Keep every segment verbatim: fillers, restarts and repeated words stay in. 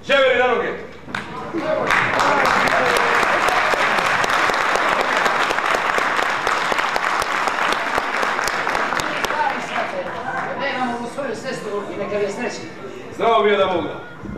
Ževeri na noge! Nemamo u svoju sestru i neka je srećni. Zdravo bio da mogu.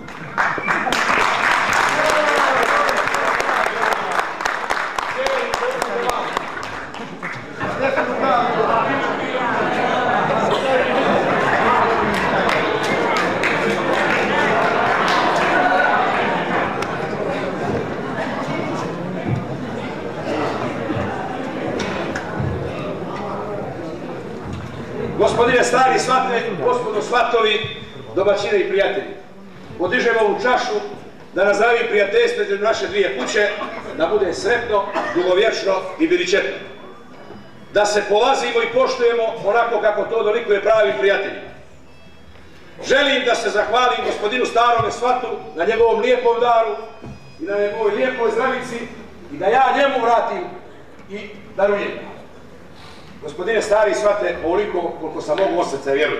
Gospodine stari svate, gospodo svatovi, domaćine i prijatelji, podižemo ovu čašu da nazdravi prijateljstvo između naše dvije kuće, da bude sretno, dugovječno i veličetno. Da se polazimo i poštujemo onako kako to dolikuje pravim prijateljima. Želim da se zahvalim gospodinu starome svatu na njegovom lijepom daru i na njegovoj lijepoj zdravici i da ja njemu vratim i darujem. Gospodine stari svate, ovoliko koliko sam mogu od srca, vjerujem.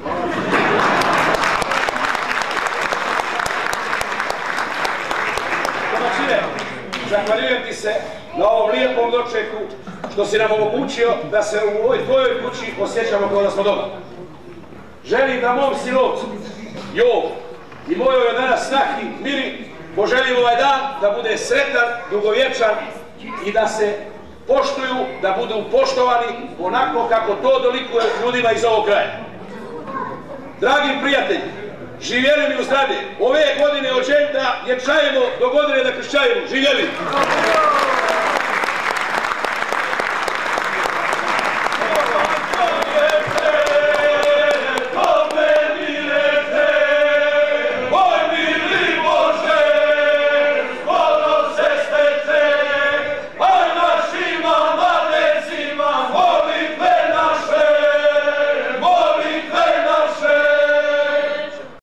Domaćine, zahvaljujem ti se na ovom lijepom dočeku što si nam omogućio da se u ovoj tvojoj kući osjećamo kao da smo doma. Želim da mom sinovcu, Jovu, i mojoj danas snahi Miri poželim ovaj dan da bude sretan, dugovječan i da se poštuju, da budu poštovani onako kako to dolikuje ljudima iz ovog kraja. Dragi prijatelji, živjeli mi u zdravlje. Ove godine od željda je čajemo do godine da kršćajemo. Živjeli!